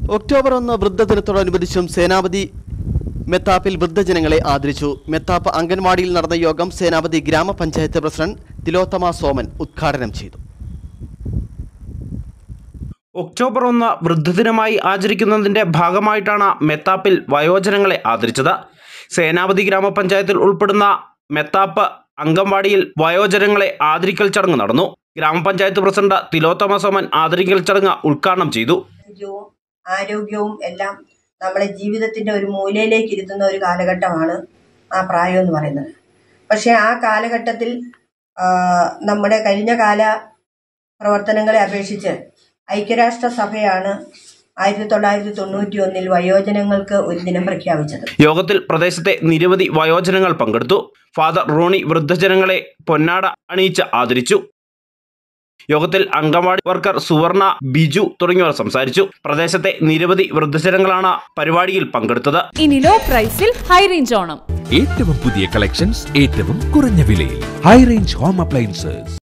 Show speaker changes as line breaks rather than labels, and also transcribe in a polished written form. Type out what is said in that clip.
October 1 വൃദ്ധദിനത്തോടനുബന്ധിച്ചും സേനാപതി മെത്താപ്പിൽ വൃദ്ധജനങ്ങളെ ആദരിച്ചു. മെത്താപ്പ് അംഗൻവാടിയിൽ നടന്ന യോഗം സേനാപതി ഗ്രാമപഞ്ചായത്ത് പ്രസിഡന്റ് തിലോത്തമ സോമൻ ഉദ്ഘാടനം ചെയ്തു.
ഒക്ടോബർ 1 വൃദ്ധദിനമായി ആചരിക്കുന്നതിന്റെ ഭാഗമായിട്ടാണ് മെത്താപ്പിൽ വയോജനങ്ങളെ ആദരിച്ചത്. സേനാപതി ഗ്രാമപഞ്ചായത്തിൽ ഉൾപ്പെടുന്ന മെത്താപ്പ് അംഗൻവാടിയിൽ വയോജനങ്ങളെ ആദരിക്കൽ ചടങ്ങ് നടന്നു. ഗ്രാമപഞ്ചായത്ത് പ്രസിഡന്റ് തിലോത്തമ സോമൻ ആദരിക്കൽ ചടങ്ങ് ഉദ്ഘാടനം ചെയ്തു.
ആരോഗ്യവും എല്ലാം നമ്മളെ ജീവിതത്തിന്റെ ഒരു മൂലയിലേക്ക് ഇരുത്തുന്ന ഒരു കാലഘട്ടമാണ് ആ പ്രായം എന്ന് പറയുന്നത്. പക്ഷെ ആ കാലഘട്ടത്തിൽ നമ്മുടെ കഴിഞ്ഞ കാല പ്രവർത്തനങ്ങളെ അപേക്ഷിച്ച് ഐക്യരാഷ്ട്ര സഭയാണ് 1991 വയോജനങ്ങൾക്ക് ഒരു ദിനം പ്രഖ്യാപിച്ചത്.
യോഗത്തിൽ പ്രദേശത്തെ നിരവധി വയോജനങ്ങൾ പങ്കെടുത്തു. ഫാദർ റോണി വൃദ്ധജനങ്ങളെ പൊന്നാട അണിയിച്ച് ആദരിച്ചു. യോഗത്തിൽ അംഗൻവാടി വർക്കർ സുവർണ, ബിജു തുടങ്ങിയവർ സംസാരിച്ചു. പ്രദേശത്തെ നിരവധി വൃദ്ധജനങ്ങളാണ് പരിപാടിയിൽ പങ്കെടുത്തത്.
ഇനി ലോ പ്രൈസിൽ ഹൈ റേഞ്ച് ഓണം.
ഏറ്റവും പുതിയ കളക്ഷൻസ് ഏറ്റവും കുറഞ്ഞ വിലയിൽ ഹൈ റേഞ്ച് ഹോം അപ്ലയൻസസ്.